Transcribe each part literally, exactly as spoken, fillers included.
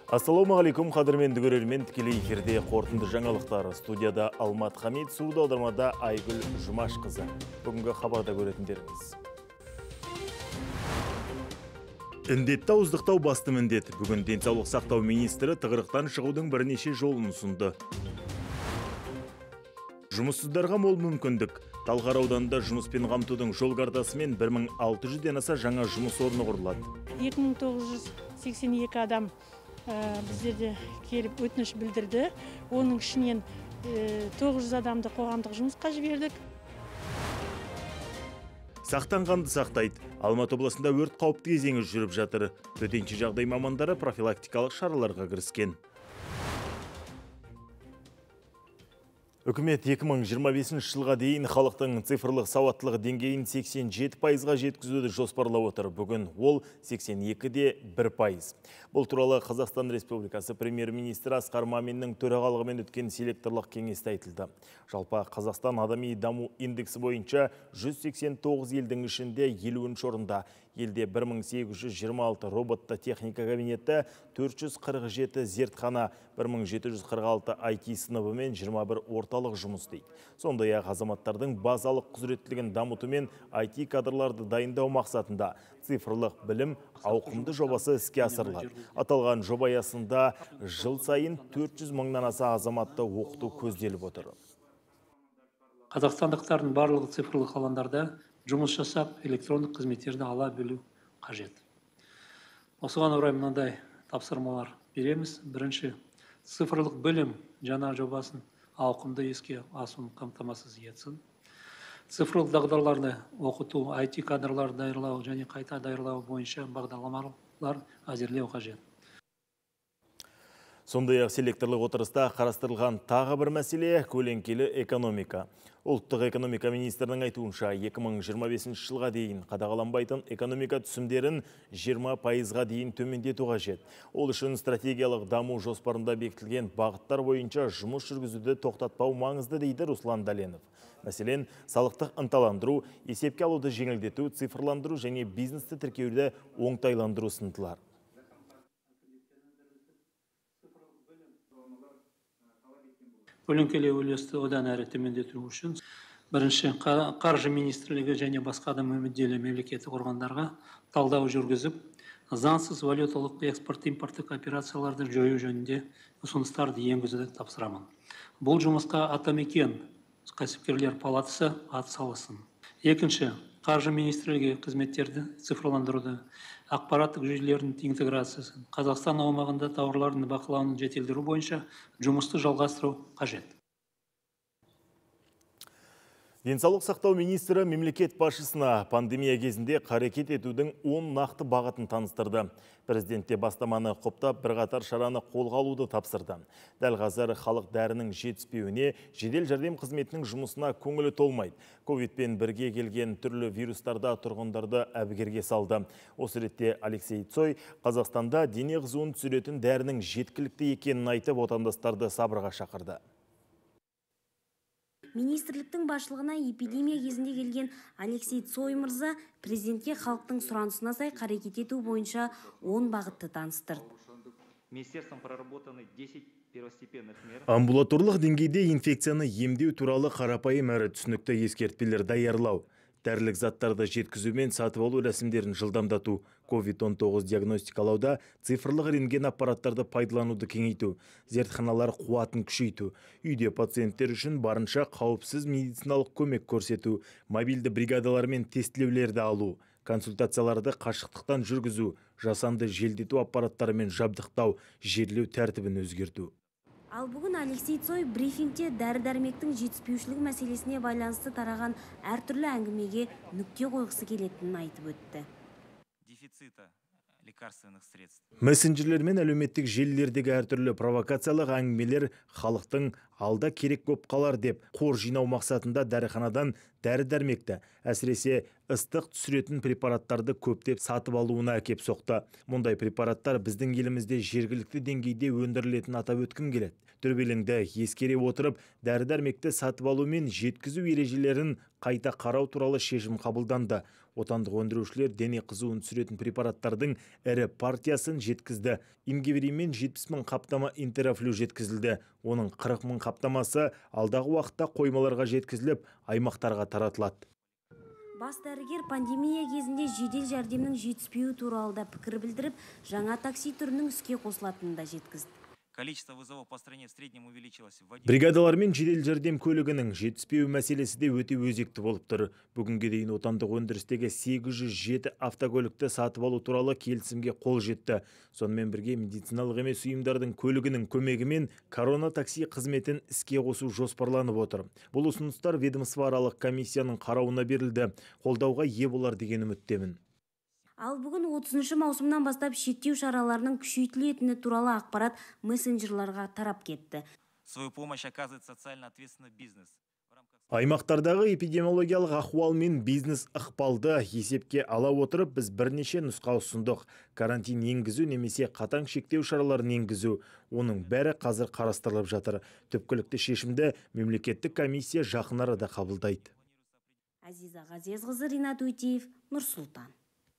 Ассалаумағалейкум, қадірменді көрермен, тікелей эфирде қорытынды жаңалықтар. Студияда Алмат Хамид, суды аудармада Айгүл Жұмашқызы. Бүгінгі хабарда көретіндеріңіз. Індетті ауыздықтау басты міндет. Бүгін денсаулық сақтау министрі тығырықтан шығудың бірнеше жолын ұсынды. Жұмыссыздарға мол мүмкіндік. Талғар ауданында жұмыспен қамтудың жол картасымен бір мың алты жүзден аса жаңа жұмыс орны құрылады. екі мың тоғыз жүз сексен екі адам біздерде келіп өтініш білдірді. Оның ішінен тоғыз жүз адамды қоғамдық жұмысқа жібердік. Сақтанғанды сақтайды. Алматы облысында өрт қауіпті кезеңі жүріп жатыр. Төтенше жағдай мамандары профилактикалық шараларға кіріскен. Үкімет екі мың жиырма бесінші жылға дейін халықтың цифрлық сауаттылық деңгейін сексен жеті пайызға жеткізуді жоспарлап отыр. Бүгін ол сексен екі де бір пайыз. Бұл туралы Қазақстан Республикасы премьер-министрі Асқар Маминнің төрағалығымен өткен селекторлық кеңесте айтылды. Жалпы Қазақстан адами даму индексі бойынша жүз сексен тоғыз елдің ішінде елуінші орында. Елде бір мың сегіз жүз жиырма алты роботты техника кабинеті, төрт жүз қырық жеті зертхана, бір мың жеті жүз қырық алты ай ти сыныбы мен жиырма бір орталық жұмыс істейді. Сондай-ақ азаматтардың базалық құзыреттілігін дамыту мен ай ти кадрларды дайындау мақсатында цифрлық білім ауқымды жобасы іске асырылады. Аталған жоба аясында жыл сайын төрт жүз мыңнан аса азаматты оқыту көзделіп отыр. Қазақстандықтардың барлығы цифрлық алаңдарда жұмыс жасап, электрондық қызметтерді ала білу қажет. Осыған орай мынандай тапсырмалар береміз. Бірінші, цифрлық білім жаңа жобасын ауқымды іске асуын қамтамасыз етсін. Цифрлық дағдыларды оқыту, ай ти кадрларды даярлау және қайта даярлау бойынша бағдарламалар әзірлеу қажет. Сондай-ақ селекторлық отырыста қарастырылған тағы бір мәселе көлеңкелі экономика. Ұлттық экономика министрінің айтуынша екі мың жиырма бесінші жылға дейін қадағаланбайтын экономика түсімдерін жиырма пайызға дейін төмендету қажет. Ол үшін стратегиялық даму жоспарында бекітілген бағыттар бойынша жұмыс жүргізуді тоқтатпау маңызды дейді Руслан Дәленов. Мәселен, салықтық ынталандыру, есепке алуды жеңілдету, цифрландыру және бизнесті тіркеуді оңтайландыру сынтылар. Көлеңкелі үлесті одан әрі төмендету үшін бірінші, қаржы министрлігі және басқа да мүдделі мемлекеттік органдарға талдау жүргізіп, заңсыз валюталық экспорт-импорттық операцияларды жою жөнінде ұсыныстарды енгізуді тапсырамын. Бұл жұмысқа Атамекен кәсіпкерлер палатасы атсалыссын. Екінші, қаржы министрлігі қызметтерді цифрландыруды, ақпараттық жүйелердің интеграциясын, Қазақстан аумағында тауарлардың бақылауын жетілдіру бойынша жұмысты жалғастыру қажет. Денсаулық сақтау министрі мемлекет басшысына пандемия кезінде қарекет етудің он нақты бағытын таныстырды. Президентте бастаманы құптап бірқатар шараны қолға алуды тапсырды. Дәл қазір халық дәрінің жетіспеуіне, жедел жәрдем қызметінің жұмысына көңілі толмайды. ковидпен бірге келген түрлі вирустарда тұрғындарды әбігерге салды. Осы ретте Алексей Цой Қазақстанда дене қызуын түсіретін дәрінің жеткілікті екенін айтып, отандастарды сабырға шақырды. Министрліктің басшылығына эпидемия кезінде келген Алексей Цой мырза президентке халықтың сұранысына сай қарекет ету бойынша он бағытты таныстырды. Амбулаторлық деңгейде инфекцияны емдеу туралы қарапайым әрі түсінікті ескертпелер даярлау, дәрілік заттарды жеткізу мен сатып алу рәсімдерін жылдамдату, ковид он тоғыз диагностикалауда цифрлық рентген аппараттарды пайдалануды кеңейту, зертханалар қуатын күшейту, үйде пациенттер үшін барынша қауіпсіз медициналық көмек көрсету, мобильді бригадалар мен тестілеулерді алу, консультацияларды қашықтықтан жүргізу, жасанды желдету аппараттарымен жабдықтау, жерлеу тәртібін өзгерту. Ал бүгін Алексей Цой брифингте дәрі-дәрмектің жетіспеушілік мәселесіне байланысты тараған әртүрлі әңгімеге нүкте қойғысы келетінін айтып өтті. Мессенджерлер мен әлеуметтік желілердегі әртүрлі провокациялық әңгімелер халықтың алда керек боп қалар деп қор жинау мақсатында дәріханадан дәрі-дәрмекті, әсіресе ыстық түсіретін препараттарды көптеп сатып алуына әкеп соқты. Мұндай препараттар біздің елімізде жергілікті деңгейде өндірілетін атап өткім келеді. Дүрбелеңді ескере отырып, дәрі-дәрмекті сатып алу мен жеткізу ережелерін қайта қарау туралы шешім қабылданды. Отандық өндірушілер дене қызуын түсіретін препараттардың ірі партиясын жеткізді. Имгивримен жетпіс мың қаптама интерафлю жеткізілді. Оның қырық мың қаптамасы алдағы уақытта қоймаларға жеткізіліп, аймақтарға таратылады. Бас дәрігер пандемия кезінде жедел жәрдемнің жетіспеуі туралы да пікір білдіріп, жаңа такси түрінің іске қосылатынын да жеткізді. Количество вызовов по стране в среднем увеличилось в один. Бригадалар мен жедел жәрдем көлігінің жетіспеу мәселесі де өте өзекті болып тұр. Бүгінге дейін отандық өндірістегі сегіз жүз жеті автокөлікті сатып алу туралы келісімге қол жетті. Сонымен бірге медициналық емес ұйымдардың көлігінің көмегімен корона такси қызметін іске қосу жоспарланып отыр. Бұл ұсыныстар ведомствоаралық комиссияның қарауына берілді. Қолдауға ие болар деген үміттемін. Ал бүгін отызыншы маусымнан бастап шектеу шараларының күшейтілетіні туралы ақпарат мессенджерларға тарап кетті. Свою помощь оказывает социально ответственный бизнес. Аймақтардағы эпидемиологиялық ахуал мен бизнес ықпалды есепке ала отырып, біз бірнеше нұсқа ұсындық. Карантин енгізу немесе қатаң шектеу шараларын енгізу. Оның бәрі қазір қарастырылып жатыр. Түпкілікті шешімді мемлекеттік комиссия жақын арада қабылдайды. Азиза Ғазезқызы, Ринат Өтеев, Нұр-Сұлтан.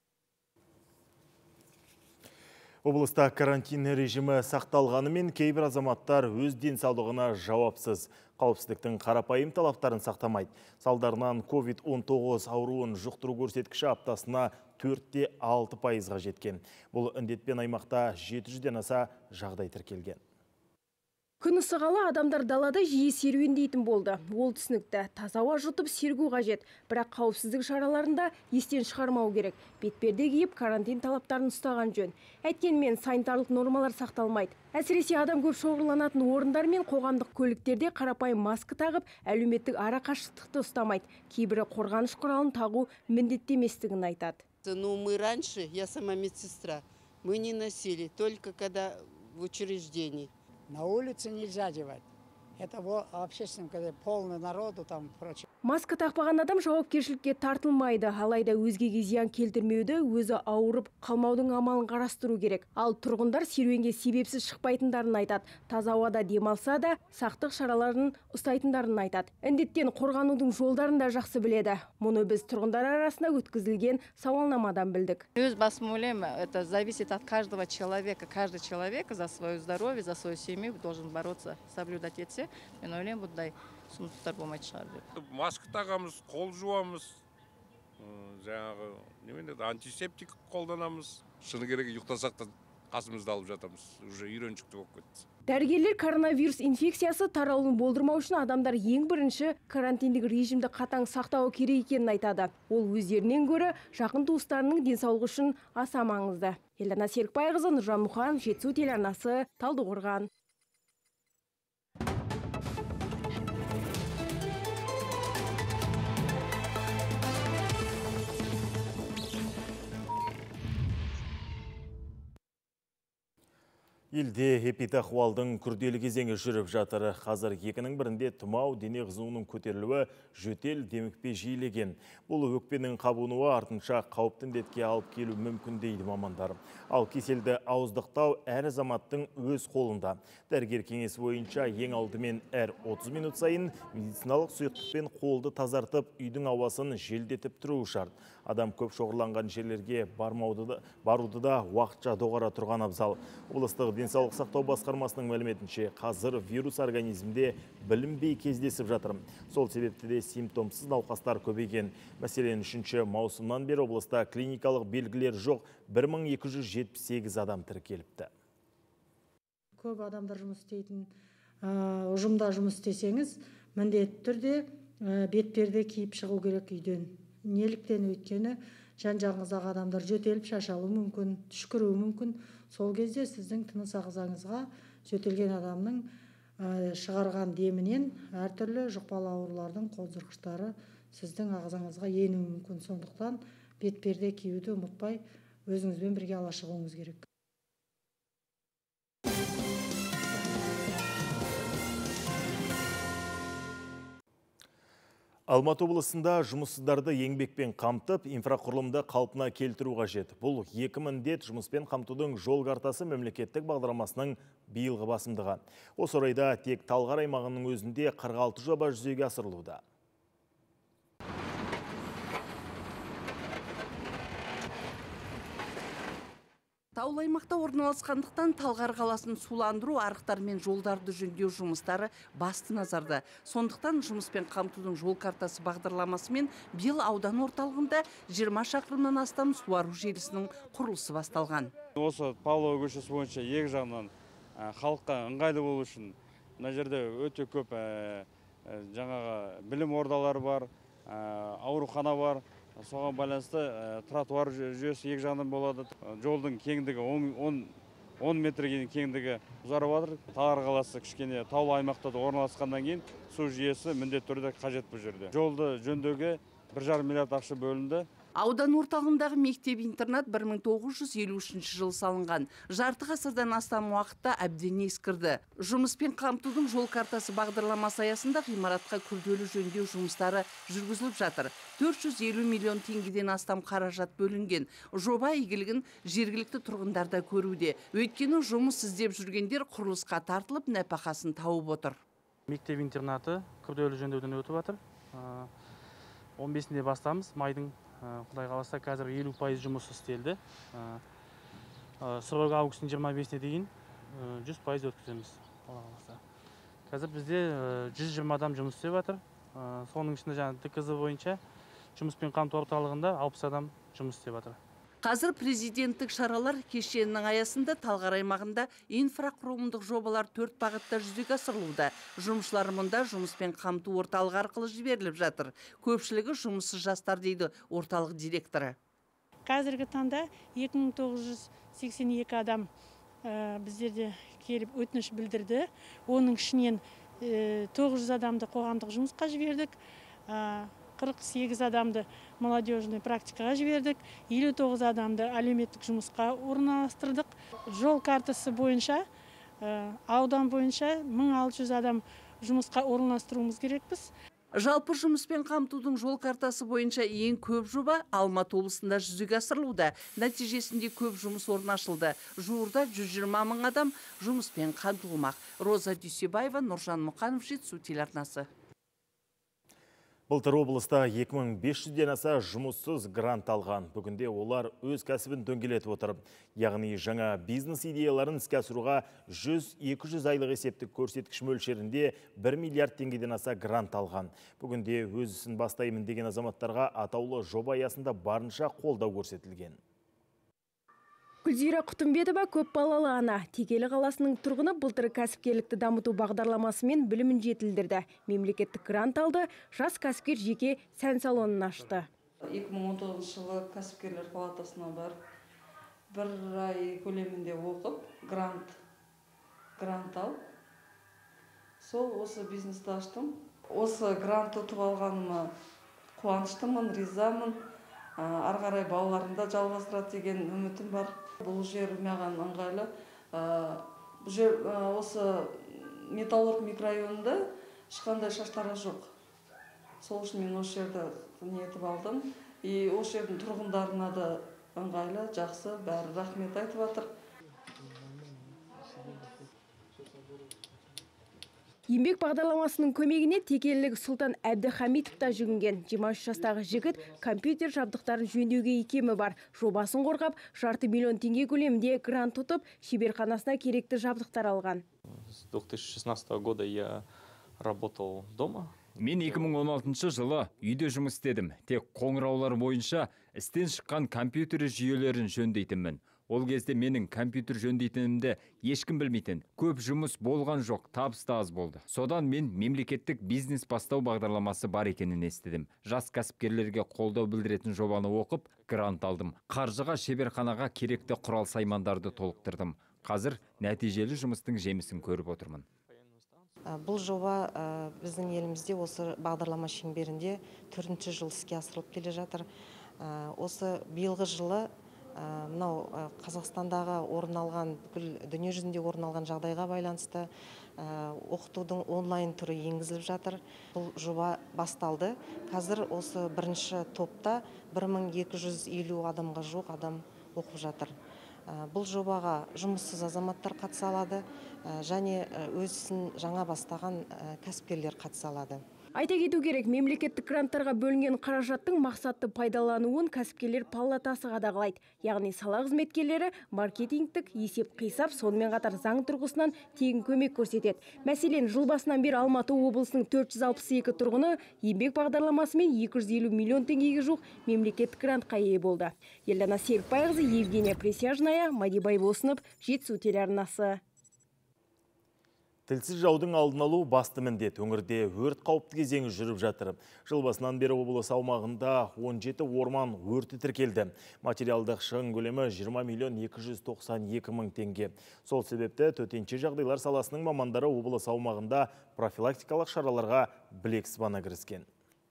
Облыста карантин режимі сақталғанымен кейбір азаматтар өз денсаулығына жауапсыз. Қауіпсіздіктің қарапайым талаптарын сақтамайды. Салдарынан ковид он тоғыз ауруын жұқтыру көрсеткіші аптасына төрт те алты пайызға жеткен. Бұл індетпен аймақта жеті жүзден аса жағдай тіркелген. Күн ысығалы адамдар далада жиі серуендейтін болды. Ол түсінікті. Таза ауа жұтып сергу қажет. Бірақ қауіпсіздік шараларында естен шығармау керек. Бетперде киіп карантин талаптарын ұстаған жөн. Әйткенмен санитарлық нормалар сақталмайды. Әсіресе адам көп шоғырланатын орындар мен қоғамдық көліктерде қарапайым маска тағып, әлеуметтік ара қашықтықты ұстамайды. Кейбірі қорғаныш құралын тағу міндетті еместігін айтады. Ну, мы раньше, я сама медсестра, мы не носили, только когда в учреждении. На улице нельзя одевать. Это в общественном, когда полный народу там прочее. Маска тақпаған адам жауапкершілікке тартылмайды. Алайда өзгеге зиян келтірмеуді, өзі ауырып қалмаудың амалын қарастыру керек. Ал тұрғындар серуенге себепсіз шықпайтындарын айтады. Таза ауада демалса да, сақтық шараларын ұстайтындарын айтады. Індеттен қорғанудың жолдарын да жақсы біледі. Мұны біз тұрғындар арасында өткізілген сауалнамадан білдік. Өз басым ойлаймын, это зависит от каждого человека. Каждый человек за свое здоровье, за свою семью должен бороться, соблюдать етсе. Мен ойлаймын, бұндай сұмдықтар болмайды шығар деп. Маска тағамыз, қол жуамыз, жаңағы немене антисептик қолданамыз. Шыны керек ұйықтасақ та қасымызды алып жатамыз. Уже үйреншікті болып кетті. Дәрігерлер коронавирус инфекциясы таралуын болдырмау үшін адамдар ең бірінші карантиндік режимді қатаң сақтауы керек екенін айтады. Ол өздерінен гөрі жақын туыстарының денсаулығы үшін аса маңызды. Елдана Серікбайқызы, Нұржан Мұхан, Жетісу телеарнасы, Талдықорған. Елде эпидахуалдың күрделі кезеңі жүріп жатыр. Қазір екінің бірінде тұмау, дене қызуының көтерілуі, жөтел, демікпе жиілеген. Бұл өкпенің қабынуы артынша қауіпті індетке алып келу мүмкін дейді мамандар. Ал кеселді ауыздықтау әр азаматтың өз қолында. Дәрігер кеңесі бойынша ең алдымен әр отыз минут сайын медициналық сұйықтықпен қолды тазартып, үйдің ауасын желдетіп тұру шарт. Адам көп шоғырланған жерлерге бармауды, баруды да уақытша доғара тұрған абзал. Облыстық денсаулық сақтау басқармасының мәліметінше, қазір вирус организмде білінбей кездесіп жатыр. Сол себепті де симптомсыз науқастар көбейген. Мәселен, үшінші маусымнан бері облыста клиникалық белгілер жоқ бір мың екі жүз жетпіс сегіз адам тіркеліпті. Көп адамдар жұмыс істейтін ұжымда жұмыс істесеңіз, міндетті түрде бетперде киіп шығу керек үйден. Неліктен өйткені жан-жағыңыздағы адамдар жөтеліп шашалуы мүмкін, түшкіруі мүмкін. Сол кезде сіздің тыныс ағзаңызға жөтелген адамның шығарған демінен әртүрлі жұқпалы аурулардың қоздырғыштары сіздің ағзаңызға енуі мүмкін. Сондықтан бетперде киюді ұмытпай, өзіңізбен бірге ала шығуыңыз керек. Алматы облысында жұмыссыздарды еңбекпен қамтып, инфрақұрылымды қалпына келтіру қажет. Бұл екі міндет жұмыспен қамтудың жол картасы мемлекеттік бағдарламасының биылғы басымдығы. Осы орайда тек Талғар аймағының өзінде қырық алты жоба жүзеге асырылуда. Таулы аймақта орналасқандықтан Талғар қаласын суландыру, арықтар мен жолдарды жөндеу жұмыстары басты назарда. Сондықтан жұмыспен қамтудың жол картасы бағдарламасымен биыл аудан орталығында жиырма шақырымнан астам суару желісінің құрылысы басталған. Осы Павлова көшесі бойынша екі жағынан халыққа ыңғайлы болу үшін мына жерде өте көп жаңағы білім ордалары бар, аурухана бар. Соған байланысты тротуар жүйесі екі жағынан болады. Жолдың кеңдігі он метрге кеңдігі ұзарып жатыр. Талғар қаласы кішкене таулы аймақта да орналасқаннан кейін су жүйесі міндетті түрде қажет бұл жерде. Жолды жөндеуге бір жарым миллиард ақша бөлінді. Аудан орталығындағы мектеп-интернат бір мың тоғыз жүз елу үшінші жылы салынған. Жарты ғасырдан астам уақытта әбден ескірді. Жұмыспен қамтудың жол картасы бағдарламасы аясында ғимаратқа күрделі жөндеу жұмыстары жүргізіліп жатыр. төрт жүз елу миллион теңгеден астам қаражат бөлінген. Жоба игілігін жергілікті тұрғындарда көруде. Өйткені жұмыс іздеп жүргендер құрылысқа тартылып нәпақасын тауып отыр. Мектеп-интернаты күрделі жөндеуден өтіп жатыр. он бесінде бастамыз майдың. Құдай қаласа қазір елу пайыз жұмыс істелді. Сырғалғы августың жиырма бесіне дейін жүз пайыз өткіземіз. Қазір бізде жүз жиырма адам жұмыс істеп жатыр. Соның ішінде жаңа ДКЗ бойынша жұмыспен қамту орталығында алпыс адам жұмыс істеп жатыр. Қазір президенттік шаралар кешенінің аясында Талғар аймағында инфрақұрылымдық жобалар төрт бағытта жүзеге асырылуда. Жұмысшылар мұнда жұмыспен қамту орталығы арқылы жіберіліп жатыр. Көпшілігі жұмыссыз жастар дейді орталық директоры. Қазіргі таңда екі мың тоғыз жүз сексен екі адам біздерде келіп өтініш білдірді. Оның ішінен тоғыз жүз адамды қоғамдық жұмысқа жібердік. қырық сегіз адамды молодежный практикаға жібердік, елу тоғыз адамды әлеуметтік жұмысқа орналастырдық. Жол картасы бойынша, аудан бойынша мың алты жүз адам жұмысқа орналастыруымыз керекпіз. Жалпы жұмыспен қамтудың жол картасы бойынша ең көп жоба Алматы облысында жүзеге асырылуда. Нәтижесінде көп жұмыс орны ашылды. Жуырда жүз жиырма мың адам жұмыспен қамтылмақ. Роза Дүйсебаева, Нұржан Мұқанов, Жетісу телеарнасы. Былтыр облыста екі мың бес жүзден аса жұмыссыз грант алған. Бүгінде олар өз кәсібін дөңгелетіп отыр. Яғни жаңа бизнес идеяларын іске асыруға жүз екі жүз айлық есептік көрсеткіш мөлшерінде бір миллиард теңгеден аса грант алған. Бүгінде өз ісін бастаймын деген азаматтарға атаулы жоба аясында барынша қолдау көрсетілген. Гүлзира Құтымбетова көп балалы ана. Текелі қаласының тұрғыны былтыр кәсіпкерлікті дамыту бағдарламасымен білімін жетілдірді. Мемлекеттік грант алды, жас кәсіпкер жеке сән салонын ашты. екі мың он тоғызыншы жылы кәсіпкерлер палатасына бар бір ай көлемінде оқып, грант грант ал. Сол осы бизнесті аштым. Осы грант ұтып алғаныма қуаныштымын, ризамын. Ары қарай балаларымда жалғастырады деген үмітім бар. Бұл жер маған ыңғайлы. Бұл жер осы металлург микрорайонында ешқандай шаштара жоқ. Сол үшін мен осы жерді ниетіп алдым. И осы жердің тұрғындарына да ыңғайлы, жақсы, бәрі рахмет айтып жатыр. Еңбек бағдарламасының көмегіне текелілік Сұлтан Әбдіхамитов та жүгінген. жиырма үш жастағы жігіт компьютер жабдықтарын жөндеуге икемі бар. Жобасын қорғап, жарты миллион теңге көлемінде грант тұтып, шеберханасына керекті жабдықтар алған. С две тысячи шестнадцатого года я работал дома. Мен екі мың он алтыншы жылы үйде жұмыс істедім. Тек қоңыраулар бойынша істен шыққан компьютер жүйелерін жөндейтінмін. Ол кезде менің компьютер жөндейтінімді ешкім білмейтін. Көп жұмыс болған жоқ, табыс аз болды. Содан мен мемлекеттік бизнес бастау бағдарламасы бар екенін естідім. Жас кәсіпкерлерге қолдау білдіретін жобаны оқып, грант алдым. Қаржыға шеберханаға керекті құрал саймандарды толықтырдым. Қазір нәтижелі жұмыстың жемісін көріп отырмын. Бұл жоба біздің елімізде осы бағдарлама шеңберінде төртінші жыл іске асырылып келе жатыр. Осы биылғы жылы мынау Қазақстандағы орын алған, бүкіл дүние жүзінде орын алған жағдайға байланысты оқытудың онлайн түрі енгізіліп жатыр. Бұл жоба басталды. Қазір осы бірінші топта бір мың екі жүз елу адамға жуық адам оқып жатыр. Бұл жобаға жұмыссыз азаматтар қатыса алады және өз ісін жаңа бастаған кәсіпкерлер қатыса алады. Айта кету керек, мемлекеттік гранттарға бөлінген қаражаттың мақсатты пайдалануын кәсіпкерлер палатасы қадағалайды. Яғни сала қызметкерлері маркетингтік есеп қисап, сонымен қатар заң тұрғысынан тегін көмек көрсетеді. Мәселен, жыл басынан бері Алматы облысының төрт жүз алпыс екі тұрғыны еңбек бағдарламасымен екі жүз елу миллион теңгеге жуық мемлекеттік грантқа ие болды. Елдана Серікбайқызы, Евгения Присяжная, Мадибай Босынов, Жетісу телеарнасы. Тілсіз жаудың алдын алу басты міндет. Өңірде өрт қауіпті кезеңі жүріп жатыр. Жыл басынан бері облыс аумағында он жеті орман өрті тіркелді. Материалдық шығын көлемі жиырма миллион екі жүз тоқсан екі мың теңге. Сол себепті төтенше жағдайлар саласының мамандары облыс аумағында профилактикалық шараларға білек сыбана кіріскен.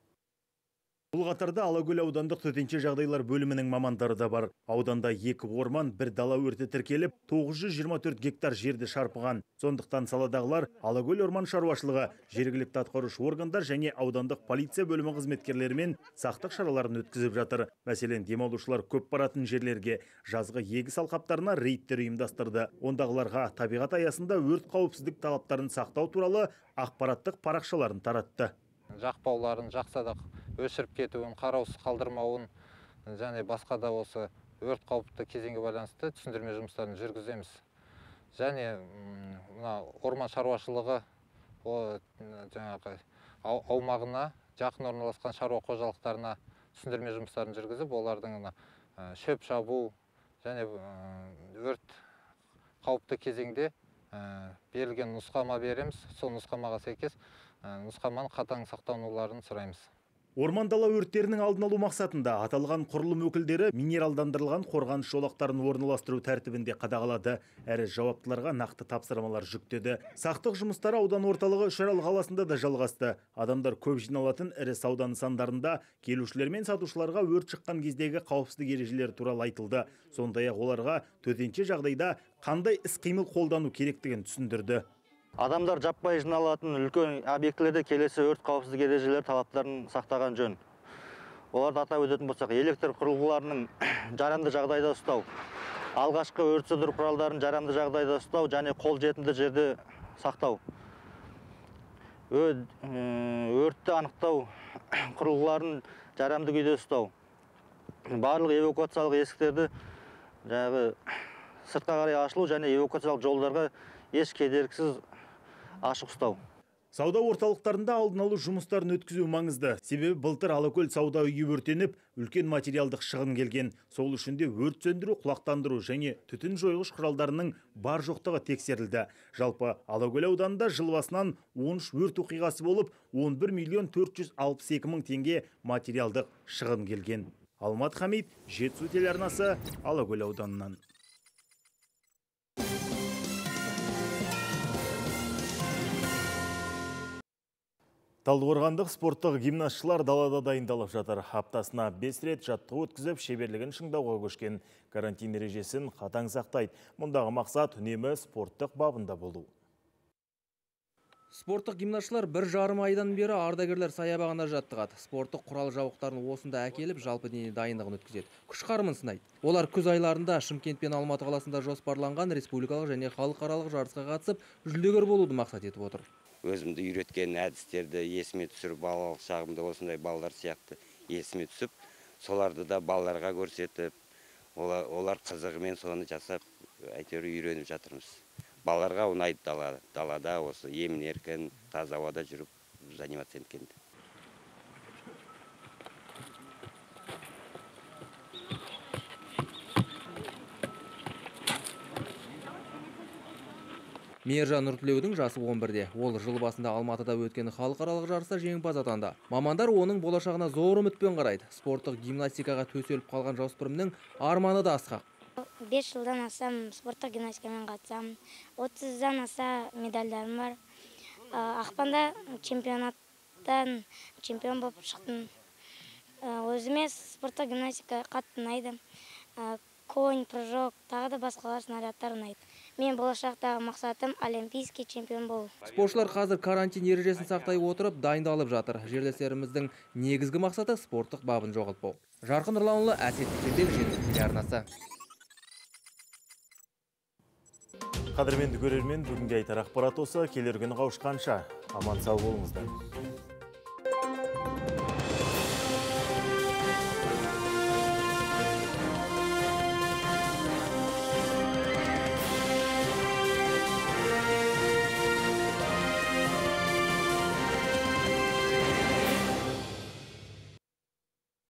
Бұл қатарда Алакөл аудандық төтенше жағдайлар бөлімінің мамандары да бар. Ауданда екі орман, бір дала өрті тіркеліп, тоғыз жүз жиырма төрт гектар жерді шарпыған. Сондықтан саладағылар Алакөл орман шаруашылығы, жергілікті атқарушы органдар және аудандық полиция бөлімі қызметкерлерімен сақтық шараларын өткізіп жатыр. Мәселен, демалушылар көп баратын жерлерге, жазғы егіс алқаптарына рейдтер ұйымдастырды. Ондағыларға табиғат аясында өрт қауіпсіздік талаптарын сақтау туралы ақпараттық парақшаларын таратты. Жақпауларын жақсадық өшіріп кетуін, қараусыз қалдырмауын және басқа да осы өрт қауіпті кезеңге байланысты түсіндірме жұмыстарын жүргіземіз. Және мына орман шаруашылығы жаңағы аумағына жақын орналасқан шаруа қожалықтарына түсіндірме жұмыстарын жүргізіп, олардың шөп шабу және өрт қауіпті кезеңде берілген нұсқама береміз. Сол нұсқамаға сәйкес нұсқаманы қатаң сақтануларын сұраймыз. Орман дала өрттерінің алдын алу мақсатында аталған құрылым өкілдері минералдандырылған қорғаныс жолақтарын орналастыру тәртібінде қадағалады. Әрі жауаптыларға нақты тапсырмалар жүктеді. Сақтық жұмыстары аудан орталығы Үшарал қаласында да жалғасты. Адамдар көп жиналатын ірі сауда нысандарында келушілер мен сатушыларға өрт шыққан кездегі қауіпсіздік ережелері туралы айтылды. Сондай-ақ оларға төтенше жағдайда қандай іс-қимыл қолдану керектігін түсіндірді. Адамдар жаппай жиналатын үлкен объектілерде келесі өрт қауіпсіздік ережелері талаптарын сақтаған жөн. Оларды атап өтетін болсақ, электр құрылғыларының жарамды жағдайда ұстау, алғашқы өрт сөндіру құралдарын жарамды жағдайда ұстау және қол жетімді жерде сақтау, өртті анықтау құрылғыларын жарамды күйде ұстау, барлық эвакуациялық есіктерді сыртқа қарай ашылу және эвакуациялық жолдарға еш кедергісіз ашық ұстау. Сауда орталықтарында алдын алу жұмыстарын өткізу маңызды. Себебі былтыр Алакөл сауда үйі өртеніп, үлкен материалдық шығын келген. Сол үшін де өрт сөндіру, құлақтандыру және түтін жойғыш құралдарының бар жоқтығы тексерілді. Жалпы Алакөл ауданында жыл басынан он үш өрт оқиғасы болып, он бір миллион төрт жүз алпыс екі мың теңге материалдық шығын келген. Алмат Хамид, Жетісу телеарнасы, Алакөл ауданынан. Талдықорғандық спорттық гимнастшылар далада дайындалып жатыр. Аптасына бес рет жаттығу өткізіп, шеберлігін шыңдауға көшкен. Карантин ережесін қатаң сақтайды. Мұндағы мақсат үнемі спорттық бабында болу. Спорттық гимнастшылар бір жарым айдан бері ардагерлер саябағында жаттығады. Спорттық құрал жабдықтарын осында әкеліп, жалпы дене дайындығын өткізеді. Күш қарымын сынайды. Олар күз айларында Шымкент пен Алматы қаласында жоспарланған республикалық және халықаралық жарысқа қатысып, жүлдегер болуды мақсат етіп отыр. Өзімді үйреткен әдістерді есіме түсіріп, балалық шағымда осындай балалар сияқты есіме түсіп, соларды да балаларға көрсетіп, олар қызығымен соны жасап, әйтеуір үйреніп жатырмыз. Балаларға ұнайды далада, далада осы емін еркін, таза ауада жүріп заниматься еткенді. Мейіржан Нұртілеудің жасы он бірде. Ол жыл басында Алматыда өткен халықаралық жарыста жеңімпаз атанды. Мамандар оның болашағына зор үмітпен қарайды. Спорттық гимнастикаға төселіп қалған жасөспірімнің арманы да асқақ. бес жылдан астам спорттық гимнастикамен қатысамын. отыздан аса медальдарым бар. Ақпанда чемпионаттан чемпион болып шықтым. Өзіме спорттық гимнастика қатты ұнайды. конь, прыжок, тағы да басқалар снарядтар ұнайды. Мен болашақтағы мақсатым олимпийский чемпион болу. Спортшылар қазір карантин ережесін сақтай отырып дайындалып жатыр. Жерлестеріміздің негізгі мақсаты спорттық бабын жоғалтпау. Жарқын Нұрланұлы, Әсет Дүйсенбек, жеті телеарнасы. Қадірменді көрермен, бүгінге айтар ақпарат осы. Келер күні қауышқанша аман сау болыңыздар.